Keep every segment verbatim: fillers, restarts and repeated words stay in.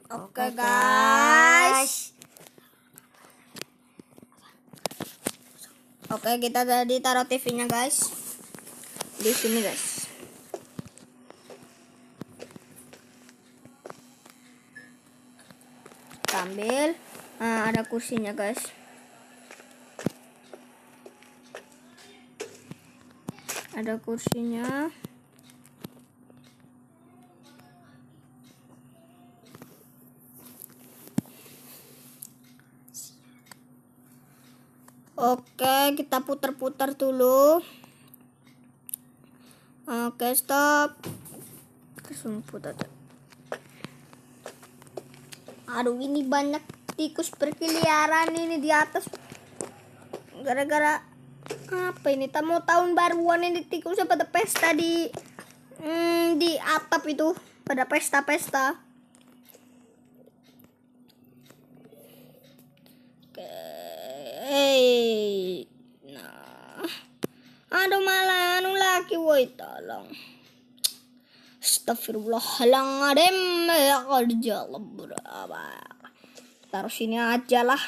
Oke okay, guys. Oke, kita tadi taruh T V-nya guys. Di sini guys. Kita ambil. Nah, ada kursinya guys. Ada kursinya. Oke, kita putar-putar dulu. Oke, stop. Langsung putar. Aduh, ini banyak tikus berkeliaran ini di atas. Gara-gara apa ini? Tamu tahun baruan ini tikusnya pada pesta di hmm, di atap itu, pada pesta-pesta. Hei, nah, aduh malah anu lagi, woi tolong. Astagfirullahaladzim, ya kerja berapa? Taruh sini aja lah.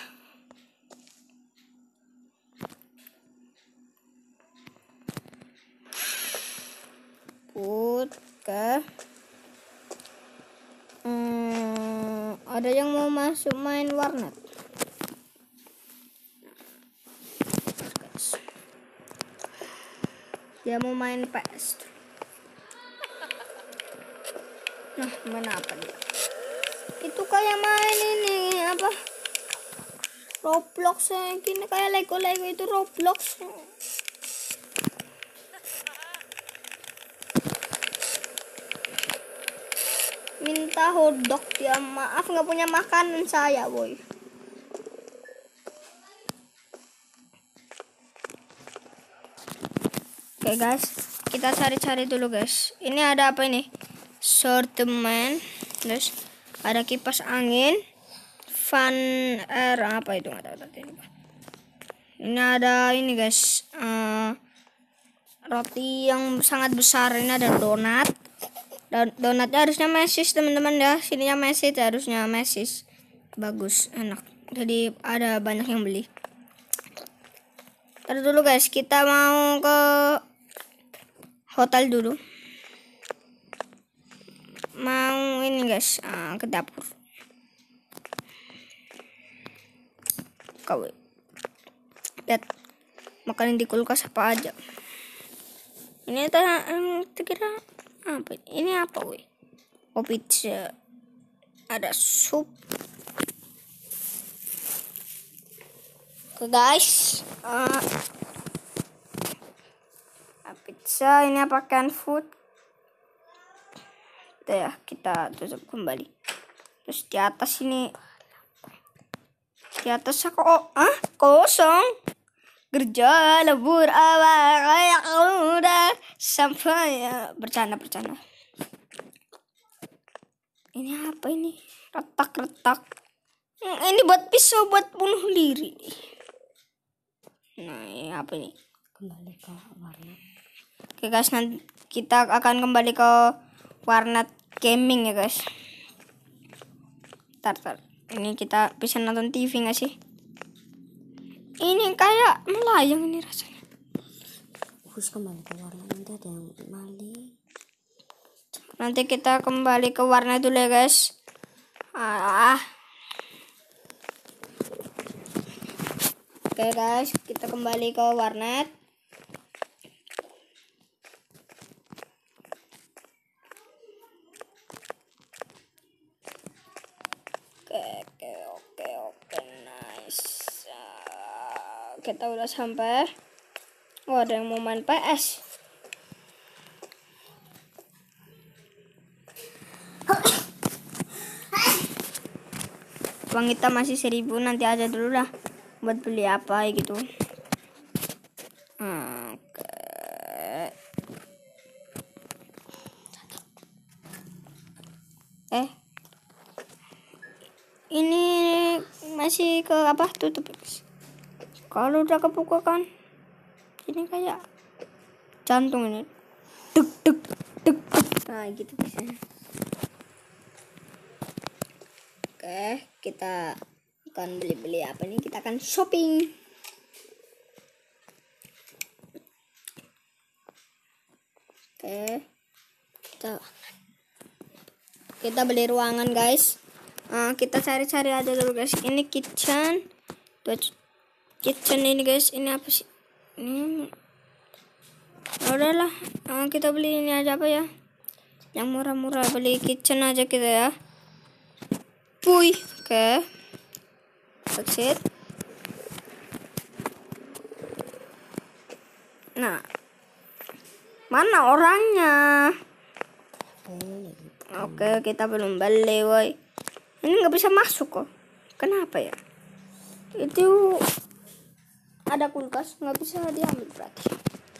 Put ke. Hmm, ada yang mau masuk main warnet? Dia mau main P S. Nah, main apa dia? Itu kayak main ini apa? Roblox ya, gini kayak Lego-Lego itu Roblox. Minta hotdog dia, maaf nggak punya makanan saya, boy. Oke guys, kita cari-cari dulu guys. Ini ada apa ini? Sortimen, terus ada kipas angin, fan air, apa itu nggak tahu tadi. Ini ada ini guys, uh, roti yang sangat besar. Ini ada donat. Don donatnya harusnya mesis teman-teman ya. Sininya mesis, harusnya mesis. Bagus, enak. Jadi ada banyak yang beli. Terus dulu guys, kita mau ke hotel dulu. Mau ini guys, uh, ke dapur. Kau lihat makanan di kulkas apa aja. Ini tak kira apa? Ini apa weh? Oh, pizza. Ada sup. Oke guys, uh, pizza. Ini apa, canned food? Ya, kita tutup kembali. Terus di atas ini, di atas aku oh, ah kosong. Kerja lebur awal kayak udah sampai ya. Bercanda bercanda. Ini apa ini? Retak-retak. Ini buat pisau buat bunuh diri. Nah, ini apa ini? Kembali ke warnet. Oke guys, nanti kita akan kembali ke warnet gaming ya guys. Tar, tar. Ini kita bisa nonton T V nggak sih? Ini kayak melayang ini rasanya. Terus kembali ke warnet, nanti ada yang maling. Nanti kita kembali ke warnet dulu ya guys. Ah. Oke guys, kita kembali ke warnet. Oke, oke, oke, oke, nice. Uh, kita udah sampai. Oh, ada yang mau main P S. Uang kita masih seribu, nanti aja dulu lah buat beli apa gitu. Oke. Eh, ini masih ke apa? Tutup. Kalau udah kebuka kan, ini kayak jantung ini. Duk duk duk duk. Nah gitu bisa. Oke, kita akan beli-beli apa nih? Kita akan shopping. Oke, kita kita beli ruangan guys. Uh, kita cari-cari aja dulu guys. Ini kitchen, tuh kitchen ini guys. Ini apa sih? Ini, udahlah. Uh, kita beli ini aja apa ya? Yang murah-murah, beli kitchen aja kita ya. Puy, oke. Okay. That's it. Nah, mana orangnya? Oke, kita belum beli, woi. Ini nggak bisa masuk kok. Kenapa ya? Itu ada kulkas, nggak bisa diambil berarti.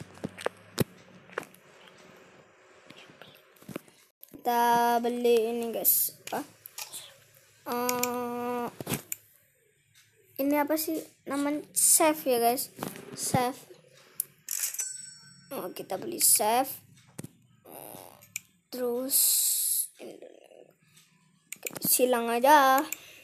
Kita beli ini guys. Apa? Uh, ini apa sih namanya? Chef ya guys. Chef. Oh, kita beli chef. Uh, terus kita silang aja.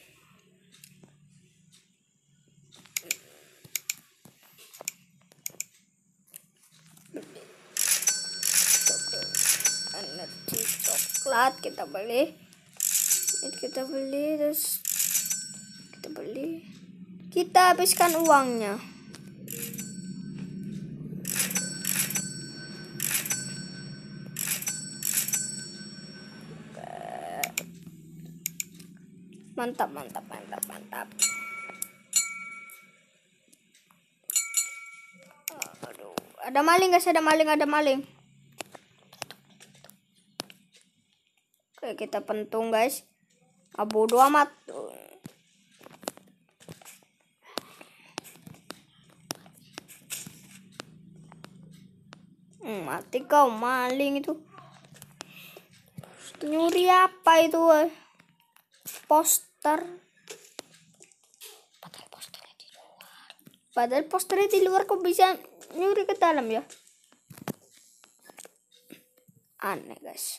Energi coklat kita beli. Kita beli terus kita beli. Kita habiskan uangnya. Mantap, mantap, mantap, mantap. Aduh, ada maling guys, ada maling, ada maling. Oke, kita pentung guys. Ah, bodo amat. Hmm, mati kau maling itu. Nyuri apa itu? Poster. Padahal posternya di luar. Padahal posternya di luar, kok bisa nyuri ke dalam ya? Aneh guys.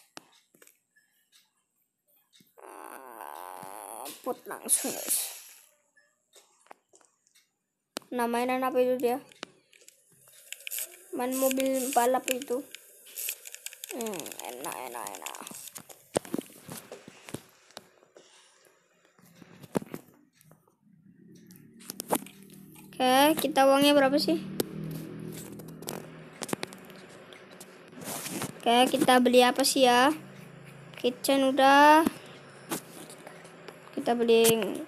Put langsung guys. Nah, mainan apa itu dia? Main mobil balap itu. Hmm, enak, enak, enak. Oke, kita uangnya berapa sih? Oke, kita beli apa sih ya? Kitchen udah. Kita beli.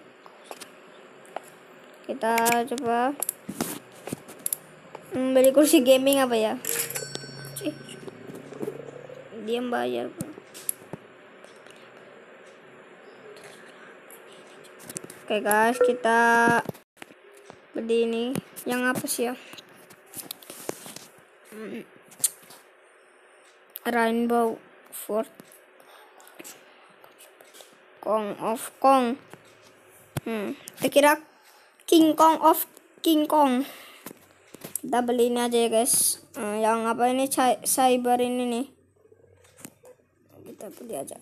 Kita coba hmm, beli kursi gaming apa ya? Cih. Dia bayar. Oke guys, kita beli ini. Yang apa sih ya? Hmm. Rainbow Fort Kong of Kong. Hmm, kita kira King Kong of King Kong. Kita beli ini aja ya guys. Uh, yang apa ini? Cyber ini nih. Kita beli aja.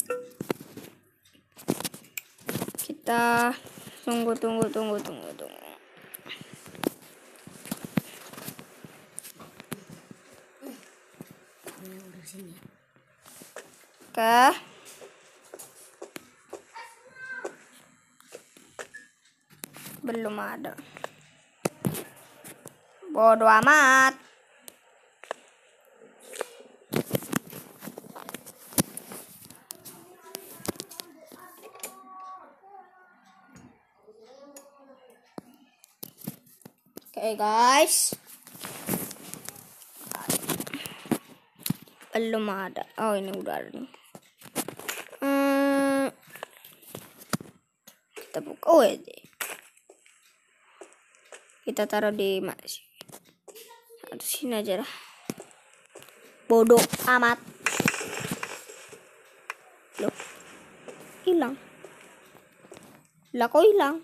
Kita tunggu tunggu tunggu tunggu tunggu. Oke. Belum ada. Bodoh amat. Oke okay, guys. Belum ada. Oh, ini udah ada nih. Hmm, kita buka. Oh, ini. Kita taruh di mana sih? Di sini aja lah. Bodoh amat. Loh, hilang. Lah kok hilang?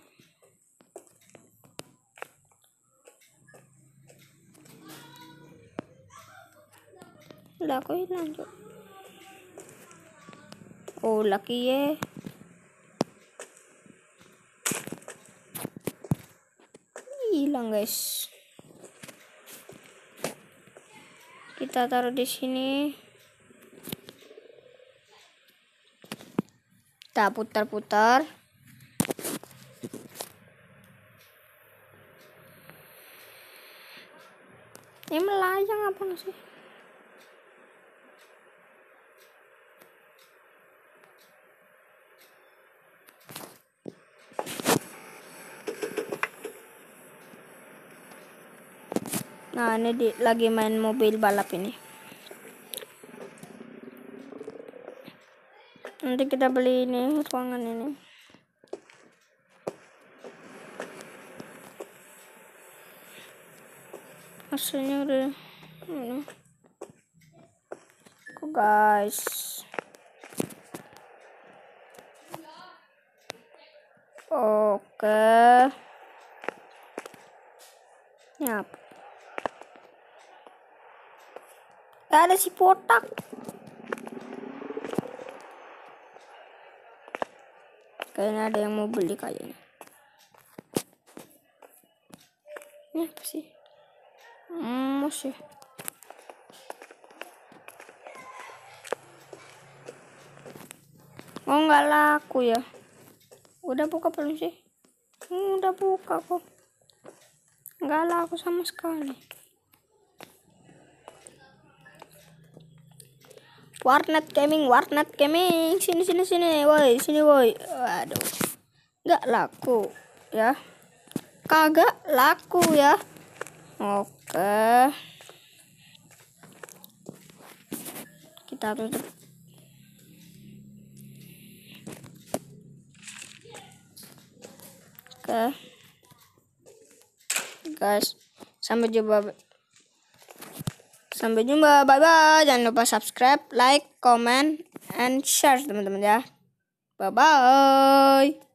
Lah kok hilang tuh? Oh, laki ya. doang guys. Kita taruh di sini. Kita putar-putar. Ini melayang apa nggak sih? Nah, ini di, lagi main mobil balap ini. Nanti kita beli ini ruangan ini. Hasilnya udah ini. Kok guys. Oke. Nyap. Gak ada si potak. Kayaknya ada yang mau beli kayaknya. Ini apa sih? Hmm, sih. Oh, nggak laku ya? Udah buka belum sih? Hmm, udah buka kok. Nggak laku sama sekali. Warnet gaming, warnet gaming, sini sini sini, woi, sini woi. Waduh, nggak laku ya, kagak laku ya. Oke, kita tutup. Oke, guys, sampai jumpa. Sampai jumpa, bye bye. Jangan lupa subscribe, like, comment, and share teman-teman ya. Bye bye.